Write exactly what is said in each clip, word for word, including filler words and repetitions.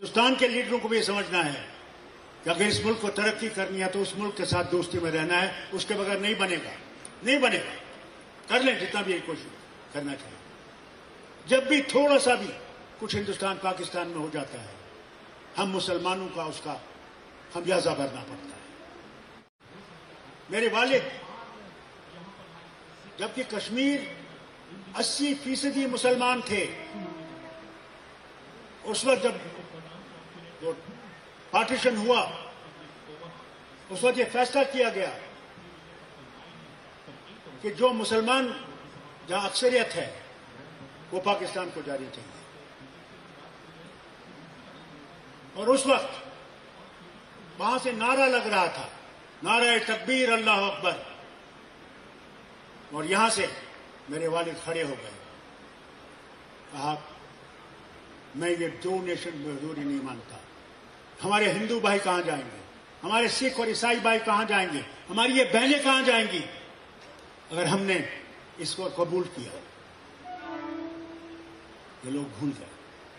ہندوستان کے لیڈروں کو بھی یہ سمجھنا ہے کہ اگر اس ملک کو ترقی کرنی ہے تو اس ملک کے ساتھ دوستی میں رہنا ہے، اس کے بغیر نہیں بنے گا نہیں بنے گا کر لیں جتنا بھی کوشش کرنا چاہیے۔ جب بھی تھوڑا سا بھی کچھ ہندوستان پاکستان میں ہو جاتا ہے، ہم مسلمانوں کا اس کا خمیازہ بھرنا پڑتا ہے۔ میرے والد جبکہ کشمیر اسی فیصدی مسلمان تھے، اس وقت جب جو پارٹیشن ہوا اس وقت یہ فیصلہ کیا گیا کہ جو مسلمان جہاں اکثریت ہے وہ پاکستان کو جاری چاہیے، اور اس وقت وہاں سے نعرہ لگ رہا تھا، نعرہ تکبیر اللہ اکبر، اور یہاں سے میرے والد کھڑے ہو گئے، کہا میں یہ دو نیشن منظوری نہیں مانتا، ہمارے ہندو بھائی کہاں جائیں گے، ہمارے سکھ اور عیسائی بھائی کہاں جائیں گے، ہماری یہ بہنیں کہاں جائیں گی اگر ہم نے اس کو قبول کیا۔ یہ لوگ بھول گئے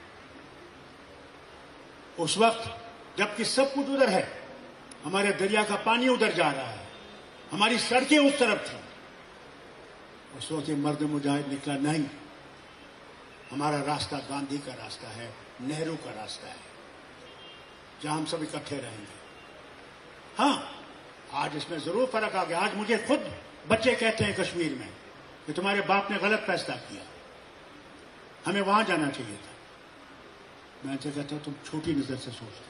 اس وقت جبکہ سب کچھ ادھر ہے، ہمارے دریا کا پانی ادھر جا رہا ہے، ہماری سڑکیں اس طرف تھیں، اس وقت یہ مرد مجاہد نکلا نہیں، ہمارا راستہ گاندھی کا راستہ ہے، نہرو کا راستہ ہے، جہاں ہم سب اکٹھے رہیں گے۔ ہاں آج اس میں ضرور فرق آ گیا، آج مجھے خود بچے کہتے ہیں کشمیر میں کہ تمہارے باپ نے غلط فیصلہ کیا، ہمیں وہاں جانا چاہیے تھا۔ میں تو کہتا ہوں تم چھوٹی نظر سے سوچتے ہو،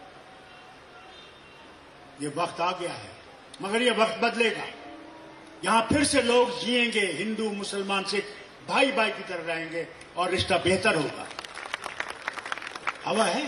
یہ وقت آ گیا ہے مگر یہ وقت بدلے گا، یہاں پھر سے لوگ جئیں گے، ہندو مسلمان سکھ بھائی بھائی کی طرح رہیں گے اور رشتہ بہتر ہوگا۔ ہوا ہے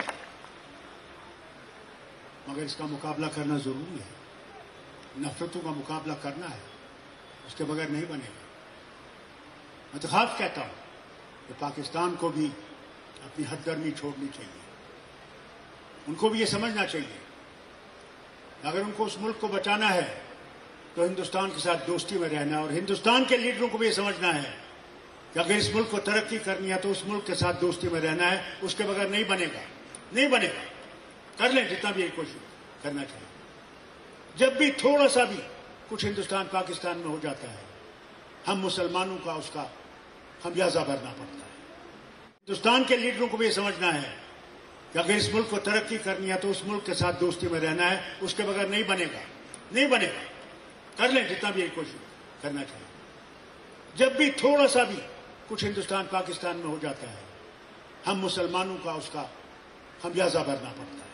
مگر اس کا مقابلہ کرنا ضروری ہے، نفرتوں کا مقابلہ کرنا ہے، اس کے بغیر نہیں بنے گا۔ میں تو خاص کہتا ہوں کہ پاکستان کو بھی اپنی حد گرمی چھوڑنی چاہیے، ان کو بھی یہ سمجھنا چاہیے اگر ان کو اس ملک کو بچانا ہے تو ہندوستان کے ساتھ دوستی میں رہنا ہے، اور ہندوستان کے لیڈروں کو بھی یہ سمجھنا ہے کہ اگر اس ملک کو ترقی کرنی ہے تو اس ملک کے ساتھ دوستی میں رہنا ہے، اس کے بغیر نہیں بنے گا نہیں بنے گا کر لیں جتنا بھی کوشش کرنا چاہیے۔ جب بھی تھوڑا سا بھی کچھ ہندوستان پاکستان میں ہو جاتا ہے، ہم مسلمانوں کا اس کا خمیازہ بھرنا پڑتا ہے۔ ہندوستان کے لیڈروں کو بھی یہ سمجھنا ہے کہ اگر اس ملک کو ترقی کرنی ہے تو اس ملک کے ساتھ دوستی میں رہنا ہے، اس کے بغیر نہیں بنے گا نہیں بنے گا کر لیں جتنا بھی کوشش کرنا چاہیے۔ جب بھی تھوڑا سا بھی کچھ ہندوستان پاکستان میں ہو جاتا ہے، ہم مسلمانوں کا اس کا خمیازہ بھرنا پڑتا ہے۔